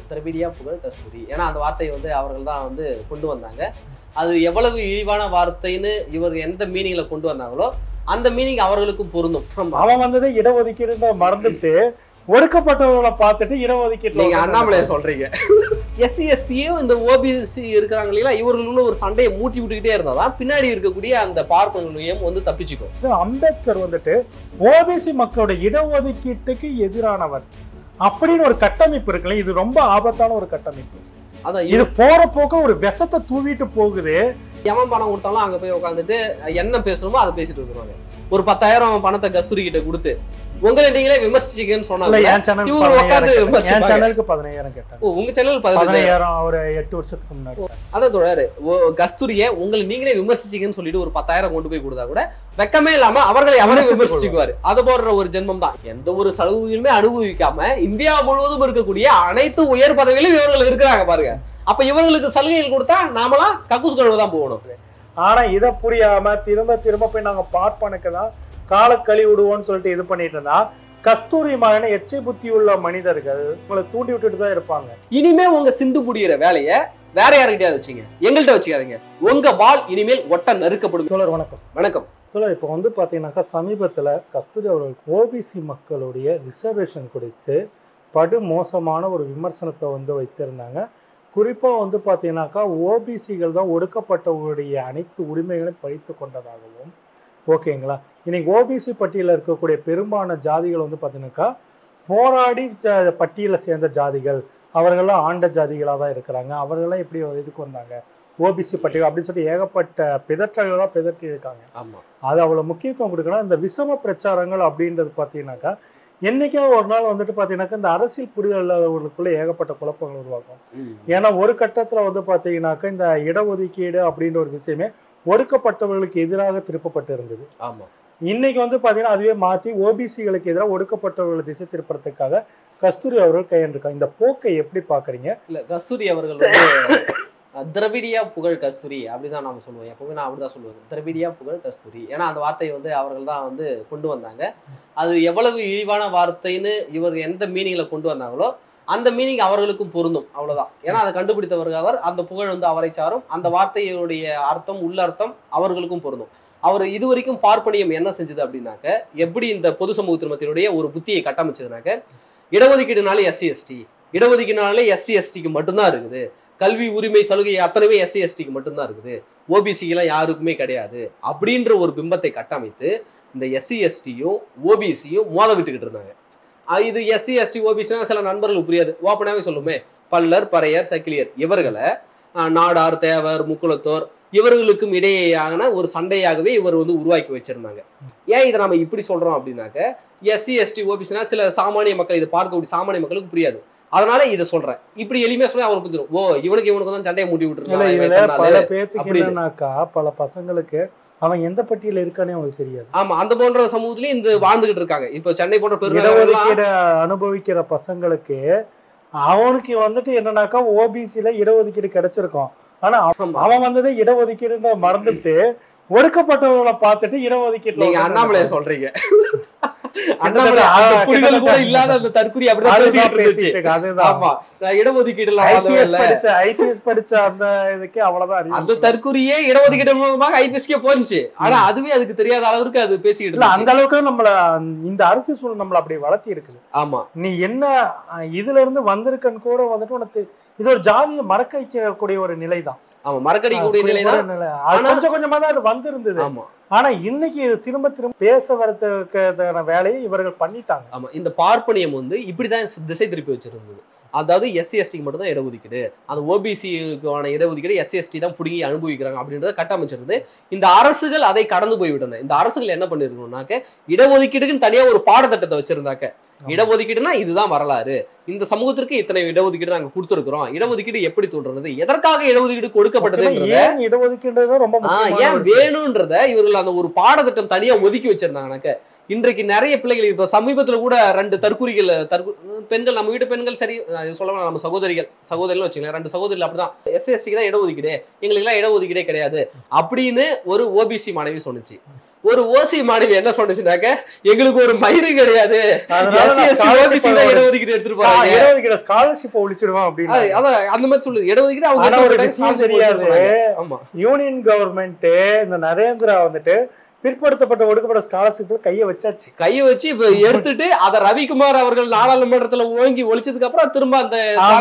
திரவிடியா புகழ் கஸ்தூரி. ஏன்னா அந்த வார்த்தையை வந்து அவர்கள் தான் வந்து கொண்டு வந்தாங்க. அது எவ்வளவு இழிவான வார்த்தைன்னு இவர் எந்த மீனிங்ல கொண்டு வந்தாங்களோ அந்த மீனிங் அவர்களுக்கும் பொருந்தும். அவன் வந்தது இடஒதுக்கீடு மறந்துட்டு ஒடுக்கப்பட்டவர்களை பார்த்துட்டு இடஒதுக்கீடு. நீங்க அண்ணாமலையை சொல்றீங்க. எஸ்சி எஸ்டியும் இந்த ஓபிசி இருக்கிறாங்க இல்லையா, இவர்களுள்ள ஒரு சண்டையை மூட்டி விட்டுக்கிட்டே இருந்தாதான் பின்னாடி இருக்கக்கூடிய அந்த பார்ப்பனியம் வந்து தப்பிச்சுக்கும். அம்பேத்கர் வந்துட்டு ஓபிசி மக்களோட இடஒதுக்கீட்டுக்கு எதிரானவர் அப்படின்னு ஒரு கட்டமைப்பு இருக்குல்ல, இது ரொம்ப ஆபத்தான ஒரு கட்டமைப்பு. அதான் இது போற போக்க ஒரு விஷத்தை தூவிட்டு போகுது. எவன் பணம் கொடுத்தாலும் அங்க போய் உட்காந்துட்டு என்ன பேசணுமோ அதை பேசிட்டு வந்துருவாங்க. ஒரு 10,000 பணத்தை கஸ்தூரி கிட்ட கொடுத்து உங்களை நீங்களே விமர்சிச்சிக்கன்னு சொன்னாங்க. என் சேனலுக்கு 15,000 கேட்டாங்க. உங்க சேனல் 15,000 ஒரு 8 வருஷத்துக்கு முன்னாடி. அதான் தொடரு கஸ்தூரிய உங்களை நீங்களே விமர்சிச்சிக்கன்னு சொல்லிட்டு ஒரு 10,000 கொண்டு போய் கொடுத்தா கூட வெக்கமே இல்லாம அவர்களை அவரே விமர்சிச்சுக்குவாரு. அது போன்ற ஒரு ஜென்மம் தான். எந்த ஒரு சலுகையுமே அனுபவிக்காம இந்தியா முழுவதும் இருக்கக்கூடிய அனைத்து உயர் பதவியிலும் இவர்கள் இருக்கிறாங்க பாருங்க. அப்ப இவர்களுக்கு சலுகைகள் கொடுத்தா நாமெல்லாம் கக்கூஸ் கழுவுதான் போகணும். ஆனா இதை புரியாம திரும்ப திரும்ப போய் நாங்க பார்ப்பனுக்கு தான் கால கழி விடுவோம்னு சொல்லிட்டு இது பண்ணிட்டு இருந்தா கஸ்தூரி மகனை எச்சை புத்தி உள்ள மனிதர்கள் உங்களை தூண்டி விட்டுட்டு தான் இருப்பாங்க. இனிமே உங்க சிந்து புடிக்கிற வேலையை வேற யாருக்கிட்டயாவது வச்சுங்க, எங்கள்கிட்ட வச்சுக்காதீங்க. உங்க வால் இனிமேல் ஒட்ட நறுக்கப்படும். தோழர் வணக்கம். வணக்கம் தோழர், இப்போ வந்து பாத்தீங்கன்னாக்கா சமீபத்துல கஸ்தூரி அவர்கள் ஓபிசி மக்களுடைய ரிசர்வேஷன் குறித்து படு மோசமான ஒரு விமர்சனத்தை வந்து வைத்திருந்தாங்க. குறிப்பா வந்து பாத்தீங்கன்னாக்கா ஓபிசிகள் தான் ஒடுக்கப்பட்டவர்களுடைய அனைத்து உரிமைகளையும் பறித்து கொண்டதாகவும், ஓகேங்களா, இன்னைக்கு ஓபிசி பட்டியலில் இருக்கக்கூடிய பெரும்பாலான ஜாதிகள் வந்து பார்த்தீங்கன்னாக்கா போராடி பட்டியலில் சேர்ந்த ஜாதிகள், அவர்கள்லாம் ஆண்ட ஜாதிகளாக தான் இருக்கிறாங்க. அவர்கள்லாம் எப்படி இதுக்கு வந்தாங்க ஓபிசி பட்டியல் அப்படின்னு சொல்லிட்டு ஏகப்பட்ட பிதற்றல்கள் தான் பிதற்றி இருக்காங்க. ஆமாம், அது அவ்வளோ முக்கியத்துவம் கொடுக்கணும். இந்த விஷம பிரச்சாரங்கள் அப்படின்றது பார்த்தீங்கன்னாக்கா என்னைக்கோ ஒரு நாள் வந்துட்டு பார்த்தீங்கன்னாக்கா இந்த அரசியல் புரிதல் இல்லாதவர்களுக்குள்ள ஏகப்பட்ட குழப்பங்கள் உருவாக்கும். ஏன்னா ஒரு கட்டத்தில் வந்து பார்த்தீங்கன்னாக்கா இந்த இடஒதுக்கீடு அப்படின்ற ஒரு விஷயமே ஒடுக்கப்பட்டவர்களுக்கு எதிராக திருப்பப்பட்டு இருந்தது. ஆமா, இன்னைக்கு வந்து பாத்தீங்கன்னா அதுவே மாத்தி ஓபிசிகளுக்கு எதிராக ஒடுக்கப்பட்டவர்களை திசை திருப்பறதுக்காக கஸ்தூரி அவர்கள் கையெழுந்திருக்காங்க. இந்த போக்கை எப்படி பாக்குறீங்க? இல்ல கஸ்தூரி அவர்கள் வந்து திரவிடியா புகழ் கஸ்தூரி அப்படிதான் நாம சொல்லுவோம். எப்பவுமே நான் அப்படிதான் சொல்லுவேன், திரவிடியா புகழ் கஸ்தூரி. ஏன்னா அந்த வார்த்தையை வந்து அவர்கள் தான் வந்து கொண்டு வந்தாங்க. அது எவ்வளவு இழிவான வார்த்தைன்னு இவர் எந்த மீனிங்ல கொண்டு வந்தாங்களோ அந்த மீனிங் அவர்களுக்கும் பொருந்தும், அவ்வளவுதான். ஏன்னா அதை கண்டுபிடித்தவர்கள் அவர், அந்த புகழ் வந்து அவரை சாரும், அந்த வார்த்தையுடைய அர்த்தம் உள்ளர்த்தம் அவர்களுக்கும் பொருந்தும். அவர் இதுவரைக்கும் பார்ப்பனியம் என்ன செஞ்சது அப்படின்னாக்க, எப்படி இந்த பொது சமூகத்தினுடைய ஒரு புத்தியை கட்டமைச்சதுனாக்க, இடஒதுக்கீடுனாலே எஸ்சி எஸ்டி, இடஒதுக்கீடுனாலே எஸ்சி எஸ்டிக்கு மட்டும்தான் இருக்குது, கல்வி உரிமை சலுகை அத்தனைவே எஸ்சி எஸ்டிக்கு மட்டும்தான் இருக்குது, ஓபிசிக்கெல்லாம் யாருக்குமே கிடையாது அப்படின்ற ஒரு பிம்பத்தை கட்டமைத்து இந்த எஸ்சி எஸ்டியும் ஓபிசியும் மோத விட்டுக்கிட்டு இருந்தாங்க. இது எஸ்சி எஸ்டி ஓபிசினா சில நண்பர்களுக்கு புரியாது, ஓப்பனாகவே சொல்லுமே, பல்லர் பறையர் சக்கிலியர் இவர்களை நாடார் தேவர் முக்குளத்தோர் இவர்களுக்கும் இடையேயான ஒரு சண்டையாகவே இவர் வந்து உருவாக்கி வச்சிருந்தாங்க. ஏன் இதை நம்ம இப்படி சொல்றோம் அப்படின்னாக்க, எஸ்சி எஸ்டி ஓபிசினா சில சாமானிய மக்கள் இதை பார்க்கக்கூடிய சாமானிய மக்களுக்கு புரியாது. அதனால இதை சொல்றேன். இப்படி எளிமையா சொன்னா அவருக்கு புரிஞ்சிடும், ஓ இவனுக்கு தான் சண்டையை மூட்டி விட்டுருக்காங்க. பல பசங்களுக்கு அவன் எந்த பட்டியல இருக்கானே அவங்களுக்கு தெரியாது. ஆமா, அந்த போன்ற சமூகத்திலயும் இந்த வாழ்ந்துகிட்டு இருக்காங்க. இப்ப சென்னை போன்ற பெருநகர அனுபவிக்கிற பசங்களுக்கு அவனுக்கு வந்துட்டு என்னன்னாக்கா ஓபிசில இடஒதுக்கீடு கிடைச்சிருக்கும். ஆனா அவன் வந்ததே இடஒதுக்கீடு மறந்துட்டு ஒடுக்கப்பட்டவர்களை பார்த்துட்டு இடஒதுக்கீடு. நீங்க அண்ணாமலையை சொல்றீங்க. புரிதல் கூட இல்லாத அந்த தற்குறி ஐபிஎஸ் படிச்ச அந்த இதுக்கு அவ்வளவுதான். அந்த தற்குறியே இடஒதுக்கீடு மூலமாக ஐபிஎஸ்கே போச்சு. ஆனா அதுவே அதுக்கு தெரியாத அளவுக்கு அது பேசிக்கிட்டு இல்ல. அந்த அளவுக்கு நம்மள இந்த அரசு சூழல் நம்மள அப்படி வளர்த்தி இருக்குது. ஆமா, நீ என்ன இதுல இருந்து வந்திருக்கன்னு கூட வந்துட்டு உனக்கு இது ஒரு ஜாதியை மறக்க வைக்கக்கூடிய ஒரு நிலைதான். ஆமா, மறக்கடிக்கக்கூடிய நிலைதான். கொஞ்சம் கொஞ்சமா தான் அது வந்திருந்தது. ஆமா, ஆனா இன்னைக்கு திரும்ப திரும்ப பேச வரதுக்கான வேலையை இவர்கள் பண்ணிட்டாங்க. ஆமா, இந்த பார்ப்பனியம் வந்து இப்படிதான் திசை திருப்பி வச்சிருந்தது. அதாவது எஸ்சி எஸ்டிக்கு மட்டும் தான் இடஒதுக்கீடு, அந்த ஓபிசிக்கான இடஒதுக்கீடு எஸ்சி எஸ்டி தான் பிடிங்கி அனுபவிக்கிறாங்க அப்படின்றத கட்டமைச்சிருந்து இந்த அரசுகள் அதை கடந்து போய்விட்டன. இந்த அரசுகள் என்ன பண்ணிருக்கணும்னாக்க, இடஒதுக்கீடுக்குன்னு தனியா ஒரு பாடத்திட்டத்தை வச்சிருந்தாக்க, இடஒதுக்கீடுனா இதுதான் வரலாறு, இந்த சமூகத்திற்கு இத்தனை இடஒதுக்கீடு நாங்க கொடுத்துருக்கிறோம், இடஒதுக்கீடு எப்படி தோன்றது, எதற்காக இடஒதுக்கீடு கொடுக்கப்பட்டது, ஏன் வேணும்ன்றத இவர்கள் அந்த ஒரு பாடத்திட்டம் தனியா ஒதுக்கி வச்சிருந்தாங்கனாக்க, இன்றைக்கு நிறைய பிள்ளைகள் இப்ப சமீபத்துல கூட 2 தற்கூரிகள் பெண்கள், நம்ம வீட்டு பெண்கள், சரி சொல்லலாம், நம்ம சகோதரிகள் வச்சுக்கலாம், 2 சகோதரிகள் அப்படிதான், எஸ்சி எஸ்டிக்கு தான் இடஒதுக்கீடு, எங்களுக்கு எல்லாம் இடஒதுக்கீடே கிடையாது அப்படின்னு ஒரு ஓபிசி மாணவி சொன்னுச்சு. ஒரு ஓசி மாணவி என்ன சொன்னுச்சுனாக்க, எங்களுக்கு ஒரு மயிறு கிடையாது, இடஒதுக்கீடு எடுத்துட்டு போறாங்க, ஸ்காலர்ஷிப் ஒழிச்சிடுவான் அப்படின்னு. அதான் அந்த மாதிரி சொல்லுது. இடஒதுக்கீடு அவங்க தெரியாது. யூனியன் கவர்மெண்ட் இந்த நரேந்திரா வந்துட்டு பிற்படுத்தப்பட்ட ஒடுக்கப்பட்ட ஸ்காலர்ஷிப் கையை வச்சு இப்ப எடுத்துட்டு அத ரவிக்குமார் அவர்கள் நாடாளுமன்றத்துல ஓங்கி ஒழிச்சதுக்கு அப்புறம் திரும்ப அந்த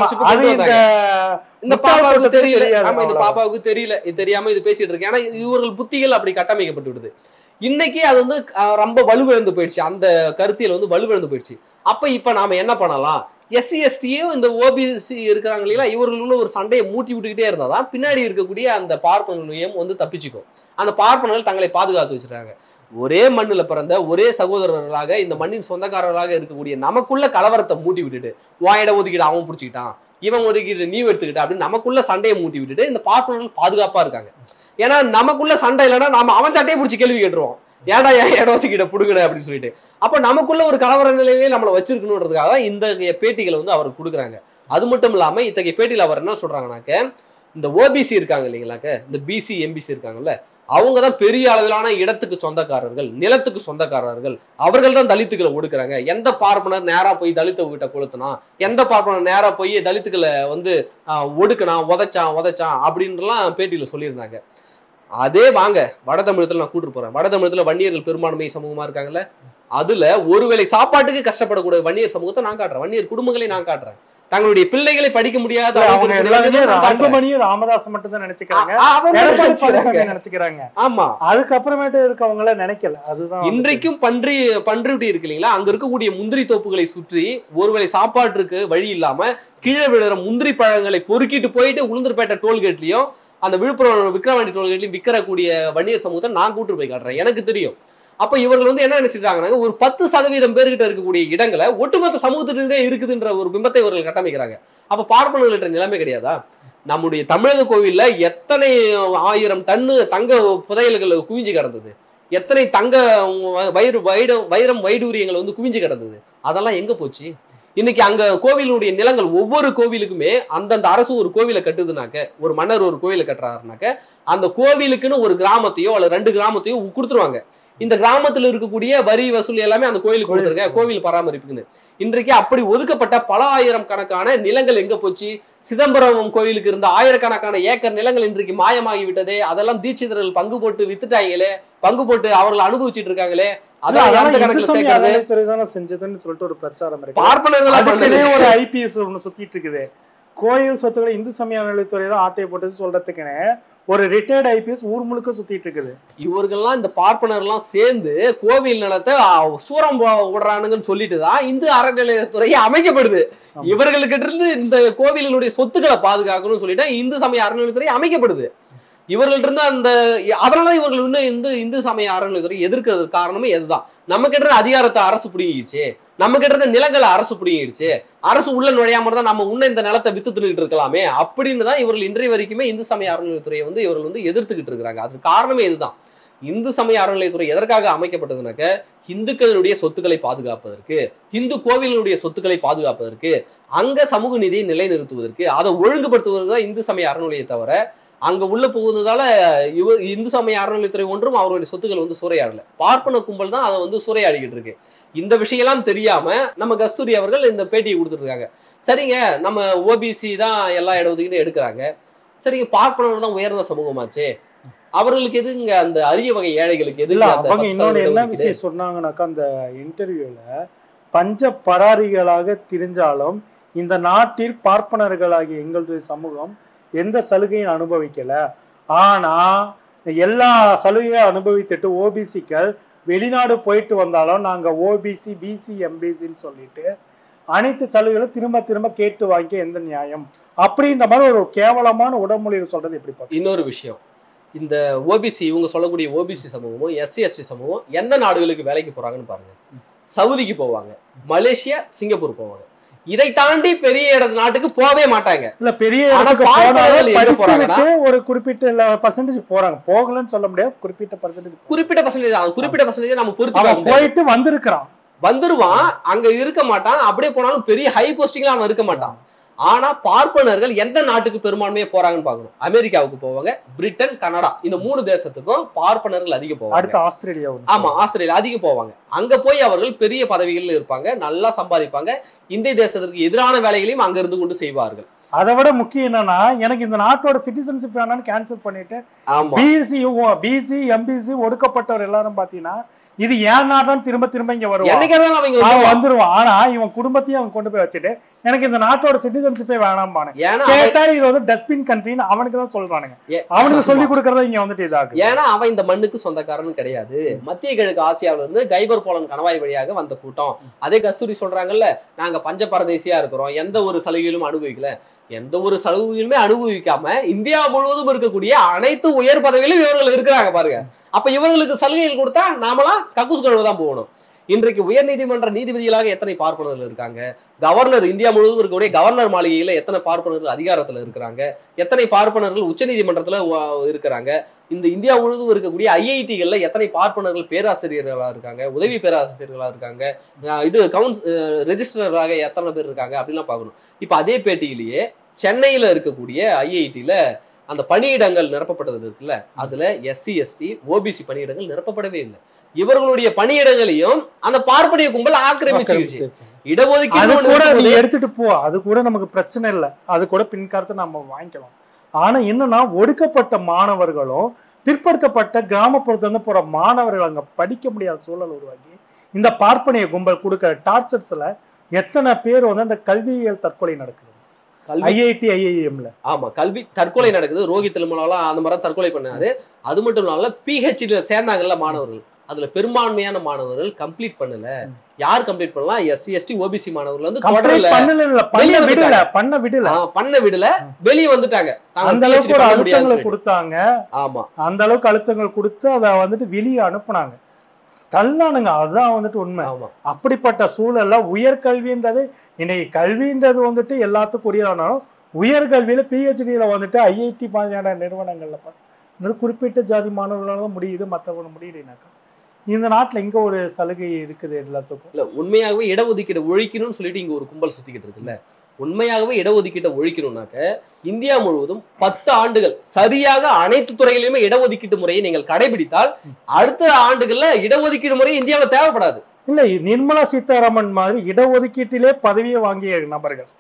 இந்த பாப்பாவுக்கு தெரியல. ஆமா, இந்த பாப்பாவுக்கு தெரியல, இது தெரியாம இது பேசிட்டு இருக்கு. ஏன்னா இவர்கள் புத்திகள் அப்படி கட்டமைக்கப்பட்டு விடுது. இன்னைக்கு அது வந்து ரொம்ப வலுவிழந்து போயிடுச்சு, அந்த கருத்தியல் வந்து வலுவிழந்து போயிடுச்சு. அப்ப இப்ப நாம என்ன பண்ணலாம், எஸ்சி எஸ்டியும் இந்த ஓபிசி இருக்கிறாங்க இல்லையா, இவர்களுள்ள ஒரு சண்டையை மூட்டி விட்டுக்கிட்டே இருந்தாதான் பின்னாடி இருக்கக்கூடிய அந்த பார்ப்பனியம் வந்து தப்பிச்சுக்கும். அந்த பார்ப்பனர்கள் தங்களை பாதுகாத்து வச்சிருக்காங்க. ஒரே மண்ணுல பிறந்த ஒரே சகோதரர்களாக இந்த மண்ணின் சொந்தக்காரர்களாக இருக்கக்கூடிய நமக்குள்ள கலவரத்தை மூட்டி விட்டுட்டு, வாயிட ஒதுக்கிட்டு அவன் பிடிச்சிக்கிட்டான், இவன் ஒதுக்கிட்டு நீ எடுத்துக்கிட்ட அப்படின்னு நமக்குள்ள சண்டையை மூட்டி விட்டுட்டு இந்த பார்ப்பனர்கள் பாதுகாப்பா இருக்காங்க. ஏன்னா நமக்குள்ள சண்டை இல்லைன்னா நாம அவன் சட்டையை பிடிச்சி கேள்வி கேட்டுருவோம், ஏடா ஏன் இடஒதுக்கீட புடுங்கட அப்படின்னு சொல்லிட்டு. அப்ப நமக்குள்ள ஒரு கலவர நிலையிலே நம்மளை வச்சிருக்கணுன்றதுக்காக தான் இந்த பேட்டிகளை வந்து அவர் கொடுக்குறாங்க. அது மட்டும் இல்லாம இத்தகைய பேட்டியில் அவர் என்ன சொல்றாங்கன்னாக்க, இந்த ஓபிசி இருக்காங்க இல்லைங்களாக்க, இந்த பிசி எம்பிசி இருக்காங்கல்ல, அவங்க தான் பெரிய அளவிலான இடத்துக்கு சொந்தக்காரர்கள், நிலத்துக்கு சொந்தக்காரர்கள். அவர்கள் தான் தலித்துக்களை ஒடுக்குறாங்க. எந்த பார்ப்பனர் நேரா போய் தலித்த வீட்டை கொளுத்தினா, எந்த பார்ப்பனர் நேரா போய் தலித்துக்களை வந்து ஒடுக்கினா, உதைச்சான் அப்படின்லாம் பேட்டியில சொல்லியிருந்தாங்க. அதே வாங்க வட தமிழத்துல நான் கூட்டு போறேன். வட தமிழத்துல வன்னியர்கள் பெரும்பான்மை சமூகமா இருக்காங்கல்ல, அதுல ஒருவேளை சாப்பாட்டுக்கு கஷ்டப்படக்கூடிய வன்னியர் சமூகத்தை நான் காட்டுறேன், வன்னியர் குடும்பங்களை நான் காட்டுறேன். தங்களுடைய பிள்ளைகளை படிக்க முடியாத ராமதாஸ் மட்டும் தான் நினைச்சுக்கிறாங்க. ஆமா, அதுக்கப்புறமேட்டு இருக்கவங்கள நினைக்கல. அதுதான் இன்றைக்கும் பன்றிவிட்டி இருக்கு இல்லைங்களா, அங்க இருக்கக்கூடிய முந்திரி தோப்புகளை சுற்றி ஒருவேளை சாப்பாட்டுக்கு வழி இல்லாம கீழே விழுற முந்திரி பழங்களை பொறுக்கிட்டு போயிட்டு உளுந்தூர்பேட்டை டோல்கேட்லயும் அந்த விழுப்புரம் விக்கிரவாண்டி டோல்கேட்லயும் விற்கக்கூடிய வன்னியர் சமூகத்தை நான் கூட்டு போய் காட்டுறேன், எனக்கு தெரியும். அப்ப இவர்கள் வந்து என்ன நினைச்சிருக்காங்கன்னா, ஒரு 10% பேர்கிட்ட இருக்கக்கூடிய இடங்களை ஒட்டுமொத்த சமூகத்திலே இருக்குதுன்ற ஒரு பிம்பத்தை இவர்கள் கட்டமைக்கிறாங்க. அப்ப பார்ப்பனர்கள்ட்ட நிலைமை கிடையாதா? நம்முடைய தமிழக கோவில்ல எத்தனை 1000 டன்னு தங்க புதையல்கள் குவிஞ்சு கிடந்தது, எத்தனை தங்க வைரம் வைடூரியங்கள் வந்து குவிஞ்சு கிடந்தது, அதெல்லாம் எங்க போச்சு? இன்னைக்கு அங்க கோவிலுடைய நிலங்கள், ஒவ்வொரு கோவிலுக்குமே அந்தந்த அரசு ஒரு கோவிலை கட்டுதுனாக்க, ஒரு மன்னர் ஒரு கோவிலை கட்டுறாருனாக்க, அந்த கோவிலுக்குன்னு ஒரு கிராமத்தையோ அல்லது 2 கிராமத்தையோ கொடுத்துருவாங்க. இந்த கிராமத்தில் இருக்கக்கூடிய வரி வசூல் எல்லாமே அந்த கோயிலுக்கு கொடுத்துருங்க, கோவில் பராமரிப்புக்குன்னு. இன்றைக்கு அப்படி ஒதுக்கப்பட்ட பல ஆயிரம் கணக்கான நிலங்கள் எங்க போச்சு? சிதம்பரம் கோயிலுக்கு இருந்த ஆயிரக்கணக்கான ஏக்கர் நிலங்கள் இன்றைக்கு மாயமாகி விட்டதே. அதெல்லாம் தீட்சிதர்கள் பங்கு போட்டு வித்துட்டாங்களே, பங்கு போட்டு அவர்கள் அனுபவிச்சுட்டு இருக்காங்களே. செஞ்சதுன்னு சொல்லிட்டு ஒரு பிரச்சாரம் இருக்கு. பார்ப்பனர்களே ஒரு ஐபிஎஸ் ஒண்ணு சுத்திட்டு இருக்குது. கோயில் சொத்துக்களை இந்து சமய அறநிலையத்துறை தான் ஆட்டையை போட்டு சொல்றதுக்குன்னு ஒரு ரிட்டையர்ட் ஐபிஎஸ் ஊர் முழுக்க சுத்திட்டு இருக்குது. இவர்கள்லாம் இந்த பார்ப்பனர்லாம் சேர்ந்து கோவில் நிலத்தை சூரம் விடுறானுங்கன்னு சொல்லிட்டு தான் இந்து அறநிலையத்துறை அமைக்கப்படுது. இவர்களுக்கிட்ட இருந்து இந்த கோவில்களுடைய சொத்துக்களை பாதுகாக்கணும்னு சொல்லிட்டு இந்து சமய அறநிலையத்துறை அமைக்கப்படுது. இவர்கள்ட்ட இருந்து அதனால இவர்கள் இன்னும் இந்து சமய அறநிலையத்துறை எதிர்க்கிறது காரணமே இதுதான். நம்ம கிட்ட அதிகாரத்தை அரசு பிடிங்கிடுச்சு, நம்ம கிட்ட இருந்த நிலங்களை அரசு பிடிங்கிடுச்சு, அரசு உள்ள நுழையாம தான் நம்ம இந்த நிலத்தை வித்து தின்னுட்டு இருக்கலாமே அப்படின்னு தான் இவர்கள் இன்றைய வரைக்குமே இந்து சமய அறநிலையத்துறையை வந்து இவர்கள் வந்து எதிர்த்துக்கிட்டு இருக்கிறாங்க. அதுக்கு காரணமே இதுதான். இந்து சமய அறநிலையத்துறை எதற்காக அமைக்கப்பட்டதுனாக்க, இந்துக்களுடைய சொத்துக்களை பாதுகாப்பதற்கு, இந்து கோவிலுடைய சொத்துக்களை பாதுகாப்பதற்கு, அங்க சமூக நீதியை நிலைநிறுத்துவதற்கு, அதை ஒழுங்குபடுத்துவதற்கு தான் இந்து சமய அறநிலையை தவிர அங்க உள்ள போகுதுனால இந்து சமய அறநிலையத்துறை ஒன்றும் அவருடைய சொத்துக்கள் வந்து சூறையாடல. பார்ப்பன கும்பல் தான் அதை வந்து சூறையாடிக்கிட்டு இருக்கு. இந்த விஷயம்லாம் தெரியாம நம்ம கஸ்தூரி அவர்கள் இந்த பேட்டியை கொடுத்துட்டு இருக்காங்க. சரிங்க, நம்ம ஓபிசி தான் எல்லா இடஒதுக்கீடும் எடுக்கிறாங்க, சரிங்க, பார்ப்பனர் தான் உயர்ந்த சமூகமாச்சே, அவர்களுக்கு எதுங்க அந்த அரிய வகை ஏழைகளுக்கு எது? இன்னொன்னு என்ன விஷயம் சொன்னாங்கன்னாக்கா, அந்த இன்டர்வியூல பஞ்ச பராரிகளாக தெரிஞ்சாலும் இந்த நாட்டில் பார்ப்பனர்களாகிய எங்களுடைய சமூகம் எந்த சலுகையும் அனுபவிக்கல, ஆனா எல்லா சலுகையும் அனுபவித்துட்டு ஓபிசிக்கள் வெளிநாடு போயிட்டு வந்தாலும் நாங்க ஓபிசி பிசி எம்பிசின்னு சொல்லிட்டு அனைத்து சலுகைகளும் திரும்ப திரும்ப கேட்டு வாங்கி எந்த நியாயம் அப்படின்ற மாதிரி ஒரு கேவலமான உடமொழியில் சொல்றது எப்படி? இன்னொரு விஷயம், இந்த ஓபிசி இவங்க சொல்லக்கூடிய ஓபிசி சமூகமும் எஸ்சி எஸ்டி சமூகம் எந்த நாடுகளுக்கு வேலைக்கு போறாங்கன்னு பாருங்க. சவுதிக்கு போவாங்க, மலேசியா, சிங்கப்பூர் போவாங்க. இதை தாண்டி பெரிய நாட்டுக்கு போகவே மாட்டாங்க. இல்ல பெரிய ஒரு குறிப்பிட்ட பர்சன்டேஜ் போறாங்க, போகலன்னு சொல்ல முடியாது, குறிப்பிட்ட பர்சன்டேஜ் நம்ம பொறுத்து போயிட்டு வந்துருவான், அங்க இருக்க மாட்டான். அப்படியே போனாலும் பெரிய ஹை போஸ்டிங்ல அவன் இருக்க மாட்டான். ஆனா பார்ப்பனர்கள் எந்த நாட்டுக்கு பெரும்பான்மையா போறாங்கன்னு பார்க்கணும். அமெரிக்காவுக்கு போவாங்க, பிரிட்டன், கனடா, இந்த 3 தேசத்துக்கும் பார்ப்பனர்கள் அதிகம் போவாங்க. அடுத்து ஆஸ்திரேலியா. ஆமா, ஆஸ்திரேலியா அதிகம் போவாங்க. அங்க போய் அவர்கள் பெரிய பதவிகளில் இருப்பாங்க, நல்லா சம்பாதிப்பாங்க. இந்திய தேசத்திற்கு எதிரான வேலைகளையும் அங்க இருந்து கொண்டு செய்வார்கள். அதை விட முக்கியம் என்னன்னா, எனக்கு இந்த நாட்டோட சிட்டிசன்ஷிப் வேணான்னு கேன்சல் பண்ணிட்டு பிசி எம்பிசி ஒடுக்கப்பட்டவர் எல்லாரும் பாத்தீங்கன்னா இது ஏன் நாட்டம் திரும்ப திரும்ப இங்க வருவான் வந்துருவான். ஆனா இவன் குடும்பத்தையும் அவன் கொண்டு போய் வச்சுட்டு எனக்கு இந்த நாட்டோட சிட்டிசன்ஷிப்பே வேணாம் கேட்டா இது வந்து டஸ்ட்பின் கண்ட்ரின்னு அவனுக்கு தான் சொல்றானுங்க. அவனுக்கு சொல்லி கொடுக்கறத இங்க வந்துட்டு இதாகும். ஏன்னா அவன் இந்த மண்ணுக்கு சொந்தக்காரன் கிடையாது. மத்திய கிழக்கு ஆசியாவில இருந்து கைபர் போலன் கணவாய் வழியாக வந்த கூட்டம். அதே கஸ்தூரி சொல்றாங்கல்ல, நாங்க பஞ்ச பரதேசியா இருக்கிறோம், எந்த ஒரு சலுகையிலும் அனுபவிக்கல. எந்த ஒரு சலுகையிலுமே அனுபவிக்காம இந்தியா முழுவதும் இருக்கக்கூடிய அனைத்து உயர் பதவியிலும் இவர்கள் இருக்கிறாங்க பாருங்க. அப்ப இவர்களுக்கு சலுகைகள் கொடுத்தா நாமெல்லாம் கக்கூஸ் கழுவதான் போகணும். இன்றைக்கு உயர் நீதிமன்ற நீதிபதிகளாக எத்தனை பார்ப்பனர்கள் இருக்காங்க, கவர்னர் இந்தியா முழுவதும் இருக்கக்கூடிய கவர்னர் மாளிகையில எத்தனை பார்ப்பனர்கள் அதிகாரத்துல இருக்கிறாங்க, எத்தனை பார்ப்பனர்கள் உச்ச நீதிமன்றத்துல இருக்கிறாங்க, இந்த இந்தியா முழுவதும் இருக்கக்கூடிய ஐஐடிகள்ல எத்தனை பார்ப்பனர்கள் பேராசிரியர்களா இருக்காங்க, உதவி பேராசிரியர்களா இருக்காங்க, இது ரெஜிஸ்டராக எத்தனை பேர் இருக்காங்க அப்படின்லாம் பார்க்கணும். இப்ப அதே பேட்டியிலேயே சென்னையில இருக்கக்கூடிய ஐஐடியில அந்த பணியிடங்கள் நிரப்பப்பட்டது இருக்குல்ல, அதுல எஸ்சி எஸ்டி ஓபிசி பணியிடங்கள் நிரப்பப்படவே இல்லை. இவர்களுடைய பணியிடங்களையும் அந்த பார்ப்பனிய கும்பல் ஆக்கிரமிச்சிருச்சு. இடஒதுக்கீடு எடுத்துட்டு போ, அது கூட நமக்கு பிரச்சனை இல்லை, அது கூட பின்காலத்தை நம்ம வாங்கிக்கலாம். ஆனா என்னன்னா, ஒடுக்கப்பட்ட மாணவர்களும் பிற்படுத்தப்பட்ட கிராமப்புறத்துல போற மாணவர்கள் அங்க படிக்க முடியாத சூழல் உருவாக்கி இந்த பார்ப்பனிய கும்பல் கொடுக்கிற டார்ச்சர்ஸ்ல எத்தனை பேர் வந்து அந்த கல்வியியல் தற்கொலை நடக்குது. ஐஐடி ஐஐஎம்ல ஆமா கல்வி தற்கொலை நடக்குது. ரோஹித் திருமலாலாம் அந்த மாதிரி தற்கொலை பண்ணாரு. அது மட்டும் இல்லாம பிஹெச்டில சேர்ந்தாங்கல்ல மாணவர்கள், அதுல பெரும்பான்மையான மாணவர்கள் கம்ப்ளீட் பண்ணல. யார் கம்ப்ளீட் பண்ணலாம்? எஸ்சி எஸ்டி ஓபிசி மாணவர்கள் வந்து பண்ண விடல, வெளியே வந்துட்டாங்க. அந்த அளவுக்கு ஒரு அழுத்தங்களை கொடுத்தாங்க. ஆமா, அந்த அளவுக்கு அழுத்தங்கள் கொடுத்து அதை வந்துட்டு வெளியே அனுப்புனாங்க, தள்ளானுங்க. அதுதான் வந்துட்டு உண்மை. அப்படிப்பட்ட சூழல்ல உயர்கல்வின்றது, இன்னைக்கு கல்வின்றது வந்துட்டு எல்லாத்துக்கும் உரியதானாலும் உயர்கல்வியில பிஹெச்டியில வந்துட்டு ஐஐடி மாதிரியான நிறுவனங்கள்ல குறிப்பிட்ட ஜாதி மாணவர்களால தான் முடியுது, மற்றவங்க முடியலனாக்கா இந்த நாட்டுல இங்க ஒரு சலுகை இருக்குது எல்லாத்துக்கும். இல்ல, உண்மையாகவே இடஒதுக்கீடு ஒழிக்கணும்னு சொல்லிட்டு இங்க ஒரு கும்பல் சுத்திக்கிட்டு இருக்குல்ல. உண்மையாகவே இடஒதுக்கீட்டை ஒழிக்கணும்னாக்க இந்தியா முழுவதும் 10 ஆண்டுகள் சரியாக அனைத்து துறைகளிலுமே இடஒதுக்கீட்டு முறையை நீங்கள் கடைபிடித்தால் அடுத்த ஆண்டுகள்ல இடஒதுக்கீடு முறை இந்தியாவில் தேவைப்படாது. இல்ல, நிர்மலா சீதாராமன் மாதிரி இடஒதுக்கீட்டிலே பதவியை வாங்கிய நபர்கள்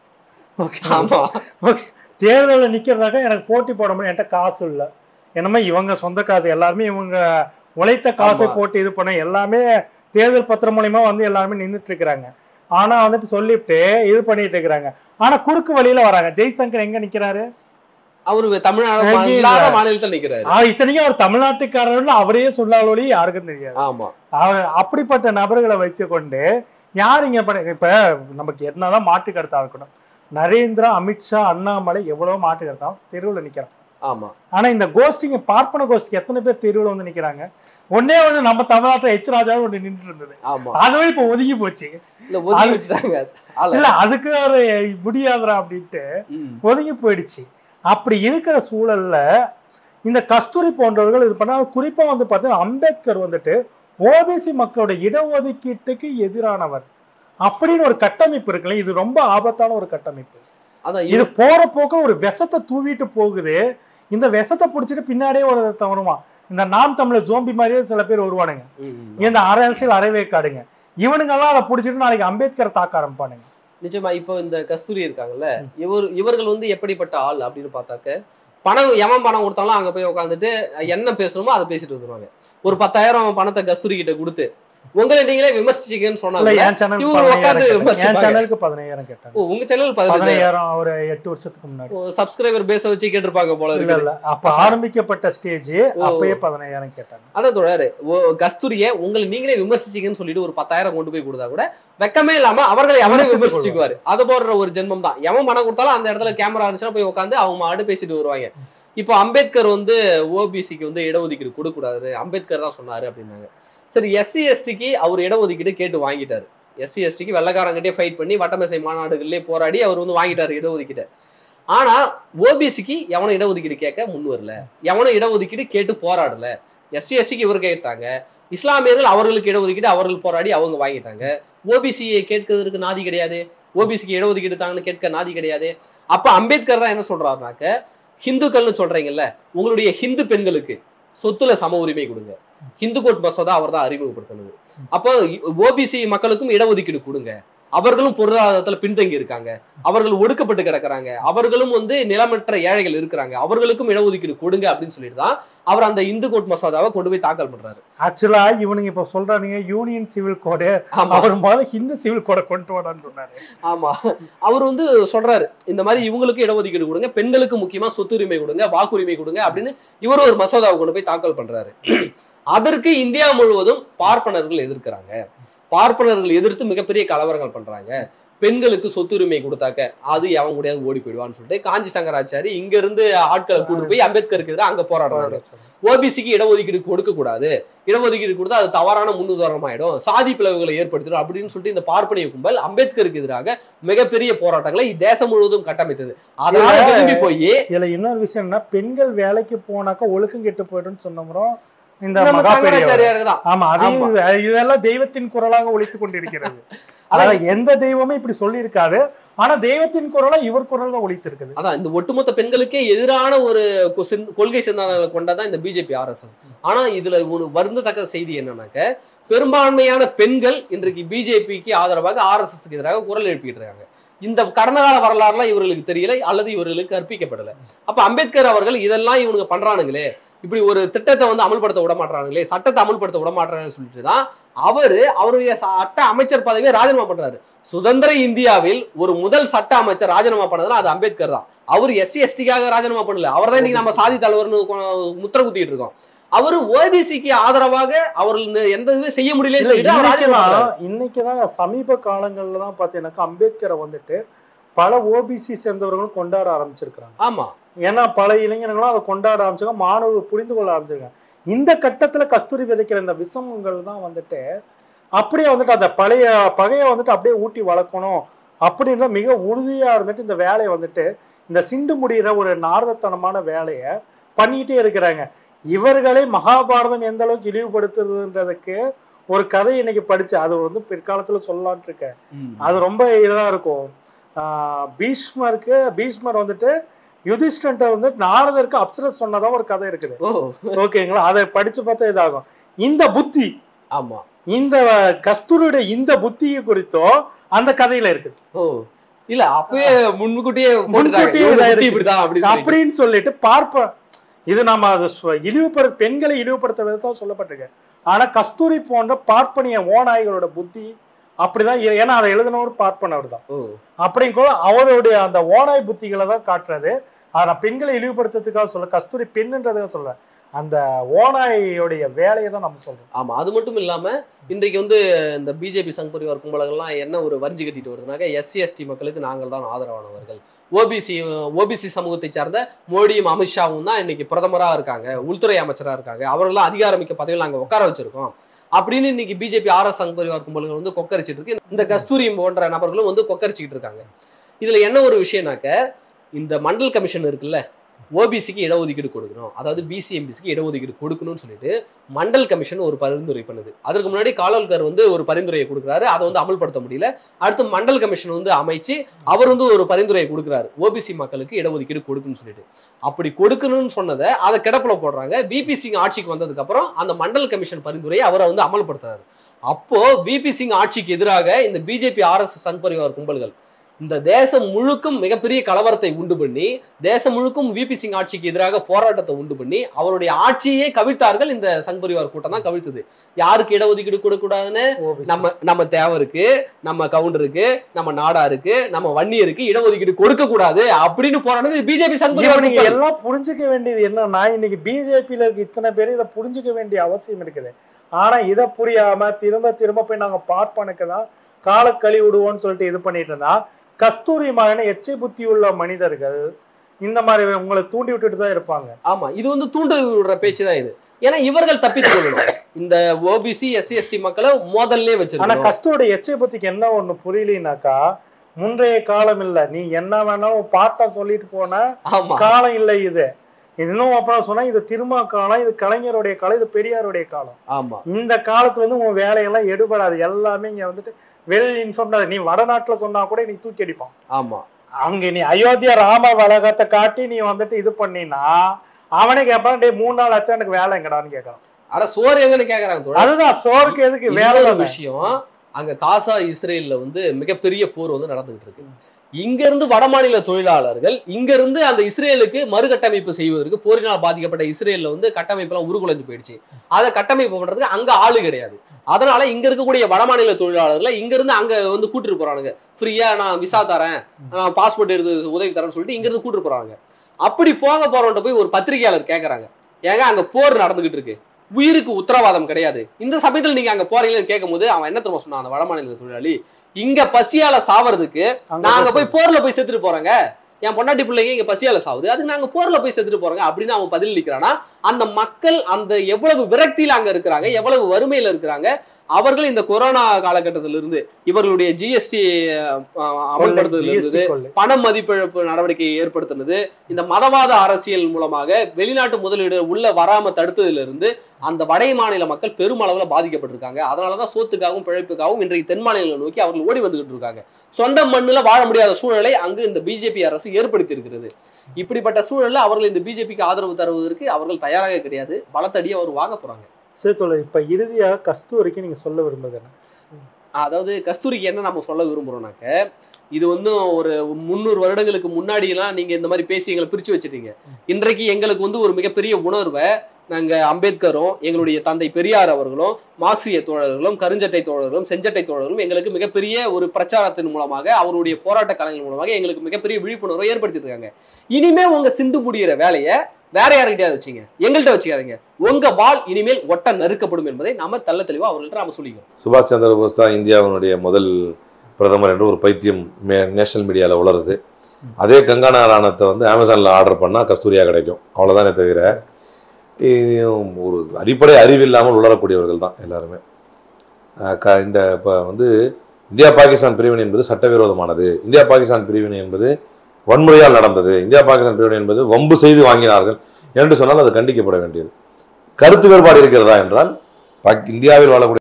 தேர்தலில் நிக்கிறதாக எனக்கு போட்டி போட முடியும், என்கிட்ட காசு இல்லை, என்னமே இவங்க சொந்த காசு, எல்லாருமே இவங்க உழைத்த காசை போட்டு இது பண்ண எல்லாமே தேர்தல் பத்திரம் மூலியமா வந்து எல்லாருமே நின்றுட்டு இருக்கிறாங்க. ஆனா வந்துட்டு சொல்லிட்டு இது பண்ணிட்டு இருக்கிறாங்க. ஆனா குறுக்கு வழியில வராங்க. ஜெய்சங்கர் எங்க நிக்கிறாரு? அவரு தமிழ்நாடு மாநிலத்தில் நிக்கிறாரு. இத்தனைக்கும் அவர் தமிழ்நாட்டுக்காரர் அவரையே சொல்லாலோலி யாருக்கும் தெரியாது. ஆமா, அப்படிப்பட்ட நபர்களை வைத்து கொண்டு யார் இங்க இப்ப நமக்கு என்னதான் மாட்டு கருத்தா இருக்கணும், நரேந்திரா, அமித்ஷா, அண்ணாமலை எவ்வளவு மாட்டு கருத்தாலும் தெருவில் நிக்கிறான். ஆமா, ஆனா இந்த கோஷ்டிங்க பார்ப்பன கோஷ்டி எத்தனை பேர் தெருவில் வந்து நிக்கிறாங்க? ஒன்னே ஒண்ணு நம்ம தமிழ்நாட்டுல எச் ராஜா ஒண்ணு நின்று இருந்தது, அதுவே இப்ப ஒதுங்கி போச்சு. இல்ல, அதுக்கு ஒரு முடியாதுரா அப்படின்ட்டு ஒதுங்கி போயிடுச்சு. அப்படி இருக்கிற சூழல்ல இந்த கஸ்தூரி போன்றவர்கள் இது பண்ண, குறிப்பா வந்து பார்த்தீங்கன்னா அம்பேத்கர் வந்துட்டு ஓபிசி மக்களோட இடஒதுக்கீட்டுக்கு எதிரானவர் அப்படின்னு ஒரு கட்டமைப்பு இருக்குல்ல, இது ரொம்ப ஆபத்தான ஒரு கட்டமைப்பு. இது போற போக்க ஒரு விஷத்தை தூவிட்டு போகுது. இந்த விஷத்தை பிடிச்சிட்டு பின்னாடியே ஒரு வருவான். இந்த நாம் தமிழர் ஜோம்பி மாதிரியே சில பேர் வருவானுங்க, இந்த அரசியல் அரைவேக்காடுங்க. இவனுங்கெல்லாம் அதை பிடிச்சிட்டு நாளைக்கு அம்பேத்கரை தாக்க ஆரம்பிப்பானுங்க. நிச்சயமா. இப்போ இந்த கஸ்தூரி இருக்காங்கல்ல, இவர்கள் வந்து எப்படிப்பட்ட ஆள் அப்படின்னு பார்த்தாக்க, பணம் எவன் பணம் கொடுத்தாலும் அங்க போய் உட்காந்துட்டு என்ன பேசணுமோ அதை பேசிட்டு வந்துருவாங்க. ஒரு 10,000 பணத்தை கஸ்தூரி கிட்ட கொடுத்து உங்களை நீங்களே விமர்சிச்சீங்கன்னு சொன்னாங்க. உங்க சேனல் 15,000 ஒரு 8 வருஷத்துக்கு முன்னாடி சப்ஸ்கிரைபர் பேச வச்சு கேட்டிருப்பாங்க போல இருக்கு. அப்ப ஆரம்பிக்கப்பட்ட ஸ்டேஜ் அப்பயே 15,000 கேட்டாங்க. அதான் தொடரு கஸ்தூரிய உங்களை நீங்களே விமர்சிச்சீங்கன்னு சொல்லிட்டு ஒரு 10,000 கொண்டு போய் கொடுத்தா கூட வெக்கமே இல்லாம அவர்களை அவரே விமர்சிச்சுக்குவாரு. அது போடுற ஒரு ஜென்மம் தான். எவன் பணம் கொடுத்தாலும் அந்த இடத்துல கேமரா இருந்துச்சுன்னா போய் உட்காந்து அவங்க மாடு பேசிட்டு வருவாங்க. இப்போ அம்பேத்கர் வந்து ஓபிசிக்கு வந்து இடஒதுக்கீடு கொடுக்க கூடாது, அம்பேத்கர் தான் சொன்னாரு அப்படின்னாங்க. சரி, எஸ்சி எஸ்டிக்கு அவர் இடஒதுக்கீடு கேட்டு வாங்கிட்டாரு. எஸ்சி எஸ்டிக்கு வெள்ளக்காரங்கிட்டே ஃபைட் பண்ணி வட்டமேசை மாநாடுகளிலே போராடி அவர் வந்து வாங்கிட்டாரு இடஒதுக்கீடு. ஆனா ஓபிசிக்கு எவனும் இடஒதுக்கீடு கேட்க முன் வரல, எவனும் இடஒதுக்கீடு கேட்டு போராடல. எஸ்சி எஸ்டிக்கு இவர் கேட்டாங்க, இஸ்லாமியர்கள் அவர்களுக்கு இடஒதுக்கீடு அவர்கள் போராடி அவங்க வாங்கிட்டாங்க. ஓபிசியை கேட்கறதுக்கு நாதி கிடையாது. ஓபிசிக்கு இடஒதுக்கீடு தாங்கன்னு கேட்க நாதி கிடையாது. அப்ப அம்பேத்கர் தான் என்ன சொல்றாருனாக்க, ஹிந்துக்கள்னு சொல்றீங்கல்ல, உங்களுடைய ஹிந்து பெண்களுக்கு சொத்துல சம உரிமை கொடுங்க. ஹிந்து கோட் மசோதா அவர் தான் அறிமுகப்படுத்தினது. அப்போ ஓபிசி மக்களுக்கும் இடஒதுக்கீடு கொடுங்க. அவர்களும் பொருளாதாரத்துல பின்தங்கி இருக்காங்க, அவர்கள் ஒடுக்கப்பட்டு கிடக்குறாங்க, அவர்களும் வந்து நிலமற்ற ஏழைகள் இருக்கிறாங்க, அவர்களுக்கும் இடஒதுக்கீடு கொடுங்க அப்படின்னு சொல்லிட்டு தான் அவர் அந்த இந்து கோட் மசோதாவை கொண்டு போய் தாக்கல் பண்றாரு. ஆக்சுவலா இவனுங்க இப்ப சொல்றானுங்க யூனியன் சிவில் கோடு, அவர் முதல்ல ஹிந்து சிவில் கோடை கொண்டு வரான்னு சொன்னாரு. ஆமா, அவர் வந்து சொல்றாரு இந்த மாதிரி இவங்களுக்கு இடஒதுக்கீடு கொடுங்க, பெண்களுக்கு முக்கியமா சொத்துரிமை கொடுங்க, வாக்குரிமை கொடுங்க அப்படின்னு இவர் ஒரு மசோதாவை கொண்டு போய் தாக்கல் பண்றாரு. அதற்கு இந்தியா முழுவதும் பார்ப்பனர்கள் எதிர்க்கிறாங்க. பார்ப்பனர்கள் எதிர்த்து மிகப்பெரிய கலவரங்கள் பண்றாங்க. பெண்களுக்கு சொத்துரிமை கொடுத்தாக்க அது எவன் முடியாது ஓடி போயிடுவான்னு சொல்லிட்டு காஞ்சி சங்கராச்சாரி இங்க இருந்து ஆட்களை கூட்டு போய் அம்பேத்கருக்கு எதிராக அங்க போராடுறாங்க. ஓபிசிக்கு இடஒதுக்கீடு கொடுக்க கூடாது, இடஒதுக்கீடு கொடுத்தா அது தவறான முன்னுதாரணமாயிடும், சாதி பிளவுகளை ஏற்படுத்திடும் அப்படின்னு சொல்லிட்டு இந்த பார்ப்பனிய கும்பல் அம்பேத்கருக்கு எதிராக மிகப்பெரிய போராட்டங்களை தேசம் முழுவதும் கட்டமைத்தது. அதனால திரும்பி போய் இதுல இன்னொரு விஷயம் என்ன, பெண்கள் வேலைக்கு போனாக்கா ஒழுக்கம் கெட்டு போயிடும் சொன்னோம். இந்த இதெல்லாம் தெய்வத்தின் குரலாக ஒலித்துக் கொண்டிருக்கிறது. அதாவது எந்த தெய்வமே இப்படி சொல்லி இருக்காரு, ஆனா தெய்வத்தின் குரலா இவர் குரல் தான் ஒலித்து இருக்குது. அதான் இந்த ஒட்டுமொத்த பெண்களுக்கே எதிரான ஒரு கொள்கை சிந்தாந்தங்களை கொண்டதான் இந்த பிஜேபி RSS. ஆனா இதுல ஒரு வருந்தத்தக்க செய்தி என்னன்னாக்க, பெரும்பான்மையான பெண்கள் இன்றைக்கு பிஜேபிக்கு ஆதரவாக RSSக்கு எதிராக குரல் எழுப்பிட்டு இருக்காங்க. இந்த கடந்த கால வரலாறுலாம் இவர்களுக்கு தெரியல அல்லது இவர்களுக்கு கற்பிக்கப்படல. அப்ப அம்பேத்கர் அவர்கள் இதெல்லாம் இவனுங்க பண்றானுங்களே, இப்படி ஒரு திட்டத்தை வந்து அமல்படுத்த விட மாட்டானுங்களே, சட்டத்தை அமல்படுத்த விட மாட்டாங்கன்னு சொல்லிட்டு தான் அவருடைய சட்ட அமைச்சர் பதவியை ராஜினாமா பண்றாரு. சுதந்திர இந்தியாவில் ஒரு முதல் சட்ட அமைச்சர் ராஜினாமா பண்ணதுன்னா அது அம்பேத்கர் தான். அவர் SC/STக்காக ராஜினாமா பண்ணல, அவர் தான் இன்னைக்கு நம்ம சாதி தலைவர்னு முத்திர குத்திட்டு இருக்கோம். அவரு ஓபிசிக்கு ஆதரவாக அவர்கள் எந்த இதுவே செய்ய முடியல. இன்னைக்குதான் சமீப காலங்கள்ல தான் பாத்தீங்கன்னாக்கா அம்பேத்கரை வந்துட்டு பல ஓபிசி சேர்ந்தவர்களும் கொண்டாட ஆரம்பிச்சிருக்காங்க. ஆமா, ஏன்னா பல இளைஞர்களும் அதை கொண்டாட ஆரம்பிச்சிருக்காங்க, மாணவர்கள் புரிந்து கொள்ள ஆரம்பிச்சிருக்காங்க. இந்த கட்டத்துல கஸ்தூரி விதைக்கிற இந்த விஷமங்கள் தான் வந்துட்டு அப்படியே வந்துட்டு அந்த பழைய பகையை வந்துட்டு அப்படியே ஊட்டி வளர்க்கணும் அப்படின்ற மிக உறுதியா இருந்துட்டு இந்த வேலையை வந்துட்டு இந்த சிண்டு முடிகிற ஒரு நாரதத்தனமான வேலையை பண்ணிக்கிட்டே இருக்கிறாங்க. இவர்களே மகாபாரதம் எந்த அளவுக்கு இழிவுபடுத்துறதுன்றதுக்கு ஒரு கதை இன்னைக்கு படிச்சு அது வந்து பிற்காலத்துல சொல்லலான்ட்டு இருக்கேன். அது ரொம்ப இதா இருக்கும். பீஷ்மர் வந்துட்டு யுதிஷ்டன்ட்ட வந்து நாரதருக்கு அப்சரஸ் சொன்னதா ஒரு கதை இருக்குது. ஓகேங்களா, அதை படிச்சு பார்த்தா இதாகும். இந்த புத்தி, ஆமா, இந்த கஸ்தூரியுடைய இந்த புத்தியை குறித்தோ அந்த கதையில இருக்குது. இல்ல அப்பவே முன்கூட்டியே அப்படின்னு சொல்லிட்டு பார்ப்ப இது நம்ம அதை பெண்களை இழிவுபடுத்துறதுதான் சொல்லப்பட்டிருக்கு. ஆனா கஸ்தூரி போன்ற பார்ப்பனிய ஓநாய்களோட புத்தி அப்படிதான். ஏன்னா அதை எழுதினவர் பார்ப்பனவர் தான். அப்படிங்கூட அவருடைய அந்த ஓநாய் புத்திகளை தான் காட்டுறது. ஆனா பெண்களை இழிவுபடுத்துறதுக்காக சொல்ல, கஸ்தூரி பெண்ணுன்றதுக்காக சொல்ல, அந்த ஓநாயோடைய வேலையை தான் நம்ம சொல்றோம். ஆமா, அது மட்டும் இல்லாம இன்றைக்கு வந்து இந்த பிஜேபி சங் பரிவார் கும்பலங்கள்லாம் என்ன ஒரு வரிஞ்சு கட்டிட்டு வருதுனாக்க, SC/ST மக்களுக்கு நாங்கள் தான் ஆதரவானவர்கள், ஓபிசி சமூகத்தை சார்ந்த மோடியும் அமித்ஷாவும் தான் இன்னைக்கு பிரதமரா இருக்காங்க, உள்துறை அமைச்சரா இருக்காங்க, அவர்கள்லாம் அதிகாரமிக்க பதவியில் நாங்க உட்கார வச்சிருக்கோம் அப்படின்னு இன்னைக்கு பிஜேபி RS சங் பரிவார் கும்பல்கள் வந்து கொக்கரிச்சிட்டு இருக்கு. இந்த கஸ்தூரி போன்ற நபர்களும் வந்து கொக்கரிச்சுக்கிட்டு இருக்காங்க. இதுல என்ன ஒரு விஷயம்னாக்க, இந்த மண்டல் கமிஷன் இருக்குல்ல, ஓபிசிக்கு இடஒதுக்கீடு கொடுக்கணும், அதாவது BC/MBCக்கு இடஒதுக்கீடு கொடுக்கணும்னு சொல்லிட்டு மண்டல் கமிஷன் ஒரு பரிந்துரை பண்ணுது. அதற்கு முன்னாடி காலோல்கர் வந்து ஒரு பரிந்துரையை கொடுக்குறாரு, அதை வந்து அமல்படுத்த முடியல. அடுத்து மண்டல் கமிஷன் வந்து அமைச்சு அவர் வந்து ஒரு பரிந்துரையை கொடுக்குறாரு, ஓபிசி மக்களுக்கு இடஒதுக்கீடு கொடுக்குன்னு சொல்லிட்டு. அப்படி கொடுக்கணும்னு சொன்னதை அதை கிடப்புல போடுறாங்க. VP சிங் ஆட்சிக்கு வந்ததுக்கு அப்புறம் அந்த மண்டல் கமிஷன் பரிந்துரையை அவரை வந்து அமல்படுத்துறாரு. அப்போ VP சிங் ஆட்சிக்கு எதிராக இந்த பிஜேபி RS சங் பரிவார் கும்பல்கள் இந்த தேசம் முழுக்கும் மிகப்பெரிய கலவரத்தை உண்டு பண்ணி, தேசம் முழுக்கும் VP சிங் ஆட்சிக்கு எதிராக போராட்டத்தை உண்டு பண்ணி அவருடைய ஆட்சியே கவிழ்த்தார்கள். இந்த சங் பரிவார் கூட்டம் தான் கவிழ்த்தது. யாருக்கு இடஒதுக்கீடு கொடுக்கூடாதுன்னு, நம்ம தேவருக்கு, நம்ம கவுண்டருக்கு, நம்ம நாடாருக்கு, நம்ம வன்னியருக்கு இடஒதுக்கீடு கொடுக்க கூடாது அப்படின்னு போராடுறது பிஜேபி சங் பரிவார். நீங்க எல்லாம் புரிஞ்சுக்க வேண்டியது என்னன்னா, இன்னைக்கு பிஜேபியில இருக்க இத்தனை பேர் இதை புரிஞ்சுக்க வேண்டிய அவசியம் இருக்குது. ஆனா இதை புரியாம திரும்ப போய் நாங்க பார்ப்பனுக்கு தான் கால கழி விடுவோம்னு சொல்லிட்டு இது பண்ணிட்டு இருந்தா, கஸ்தூரி மகனை எச்சை புத்தி உள்ள மனிதர்கள் இந்த மாதிரி உங்களை தூண்டி விட்டுட்டு தான் இருப்பாங்க. ஆமா, இது வந்து தூண்டி விடுற பேச்சு தான் இது. ஏன்னா இவர்கள் தப்பித்து கொள்ளணும் இந்த ஓபிசி SC/ST மக்களை மோதல்லே வச்சிருக்காங்க. ஆனா கஸ்தூரியோட எச்சை புத்திக்கு என்ன ஒண்ணு புரியலனாக்கா, முன்றைய காலம் இல்ல, நீ என்ன வேணாலும் பாட்டா சொல்லிட்டு போன காலம் இல்லை இது. இன்னும் அப்புறம் சொன்னா இது திரும்ப காலம், இது கலைஞருடைய காலம், இது பெரியாருடைய காலம். ஆமா, இந்த காலத்துல வந்து உன் வேலையெல்லாம் எடுபடாது, எல்லாமே இங்க வந்துட்டு வெல் இன்ஃபார்ம்ட். நீ வடநாட்டுல சொன்னா கூட நீ தூக்கி அடிப்பான். ஆமா, அங்க நீ அயோத்தியா ராம வளகத்தை காட்டி நீ வந்துட்டு இது பண்ணினா அவனே கேட்பான், டே 3 நாள் ஆச்சா எனக்கு வேலை எங்கடான்னு கேட்கறான். ஆனா சோறு எங்கன்னு கேக்குறாங்க. அதுதான் சோறுக்கு எதுக்கு வேலை விஷயம். அங்க காசா இஸ்ரேல்ல வந்து மிகப்பெரிய போர் வந்து நடந்துகிட்டு இருக்கு. இங்க இருந்து வடமாநில தொழிலாளர்கள் இங்க இருந்து அந்த இஸ்ரேலுக்கு மறுகட்டமைப்பு செய்வதற்கு, போரினால் பாதிக்கப்பட்ட இஸ்ரேல்ல வந்து கட்டமைப்பு எல்லாம் உருகுலைஞ்சு போயிடுச்சு. அதை கட்டமைப்பு பண்றதுக்கு அங்க ஆளு கிடையாது. அதனால இங்க இருக்கக்கூடிய வடமாநில தொழிலாளர்களை இங்க இருந்து அங்க வந்து கூட்டிட்டு போறானுங்க. ஃப்ரீயா நான் விசா தரேன், நான் பாஸ்போர்ட் எடுத்து உதவி தரேன்னு சொல்லிட்டு இங்க இருந்து கூட்டிட்டு போறாங்க. அப்படி போக போறவன்ட்ட போய் ஒரு பத்திரிகையாளர் கேட்கறாங்க, ஏங்க அங்க போர் நடந்துகிட்டு இருக்கு, உயிருக்கு உத்தரவாதம் கிடையாது, இந்த சமயத்துல நீங்க அங்க போறீங்கன்னு கேட்கும் போது அவன் என்ன தெரியுமா சொன்னான், அந்த வடமாநில தொழிலாளி, இங்க பசியால சாவறதுக்கு நாங்க போய் போர்ல போய் செத்துட்டு போறோங்க, என் பொண்டாட்டி பிள்ளைங்க இங்க பசியால சாவுது, அதுக்கு நாங்க போர்ல போய் செத்துட்டு போறோங்க அப்படின்னு அவன் பதில் அளிக்கிறானா. அந்த மக்கள் அந்த எவ்வளவு விரக்தியில அங்க இருக்கிறாங்க, எவ்வளவு வறுமையில இருக்கிறாங்க. அவர்கள் இந்த கொரோனா காலகட்டத்திலிருந்து இவர்களுடைய ஜிஎஸ்டி அமல்படுத்துதல் இருந்தது, பண மதிப்பிழப்பு நடவடிக்கையை ஏற்படுத்தினது, இந்த மதவாத அரசியல் மூலமாக வெளிநாட்டு முதலீடு உள்ள வராம தடுத்ததுல இருந்து அந்த வட மாநில மக்கள் பெருமளவுல பாதிக்கப்பட்டிருக்காங்க. அதனாலதான் சோத்துக்காகவும் பிழைப்புக்காகவும் இன்றைக்கு தென் மாநிலங்களை நோக்கி அவர்கள் ஓடி வந்துகிட்டு இருக்காங்க. சொந்த மண்ணுல வாழ முடியாத சூழலை அங்கு இந்த பிஜேபி அரசு ஏற்படுத்தி இருக்கிறது. இப்படிப்பட்ட சூழல்ல அவர்கள் இந்த பிஜேபிக்கு ஆதரவு தருவதற்கு அவர்கள் தயாராக கிடையாது. பலத்தடியை அவர் வாங்க போறாங்க. சரி தோழர், இப்ப இறுதியாக கஸ்தூரிக்கு நீங்க சொல்ல விரும்புவது என்ன? அதாவது கஸ்தூரிக்கு என்ன நம்ம சொல்ல விரும்புறோம்னாக்க, இது வந்து ஒரு 300 வருடங்களுக்கு முன்னாடி எல்லாம் நீங்க இந்த மாதிரி பேசி எங்களை பிரிச்சு வச்சிட்டீங்க. இன்றைக்கு எங்களுக்கு வந்து ஒரு மிகப்பெரிய உணர்வை நாங்க அம்பேத்கரும் எங்களுடைய தந்தை பெரியார் அவர்களும் மார்க்சிய தோழர்களும் கருஞ்சட்டை தோழர்களும் செஞ்சட்டை தோழர்களும் எங்களுக்கு மிகப்பெரிய ஒரு பிரச்சாரத்தின் மூலமாக அவருடைய போராட்ட கலைஞர் மூலமாக எங்களுக்கு மிகப்பெரிய விழிப்புணர்வை ஏற்படுத்திட்டு இருக்காங்க. இனிமே உங்க சிந்து முடிகிற வேலையை வேற யாருக்கிட்டே வச்சுங்க, எங்கள்கிட்ட வச்சுக்காதீங்க. உங்க வாள் இனிமேல் ஒட்ட நறுக்கப்படும் என்பதை நாம தெள்ள தெளிவா அவர்கள்ட்ட நாம சொல்லிக்கிறோம். சுபாஷ் சந்திர போஸ் தான் இந்தியாவினுடைய முதல் பிரதமர் என்று ஒரு பைத்தியம் நேஷனல் மீடியாவில் உளருது. அதே கங்கானா ராணத்தை வந்து அமேசானில் ஆர்டர் பண்ணால் கஸ்தூரியா கிடைக்கும், அவ்வளோதானே தவிர ஒரு அடிப்படை அறிவு இல்லாமல் உளரக்கூடியவர்கள் தான் எல்லாருமே. இந்த இப்போ வந்து இந்தியா பாகிஸ்தான் பிரிவினை என்பது சட்டவிரோதமானது, இந்தியா பாகிஸ்தான் பிரிவினை என்பது வன்முறையால் நடந்தது, இந்தியா பாகிஸ்தான் பிரிவினை என்பது வம்பு செய்து வாங்கினார்கள் என்று சொன்னால் அது கண்டிக்கப்பட வேண்டியது. கருத்து வேறுபாடு இருக்கிறதா என்றால் இந்தியாவில் வாழக்கூடிய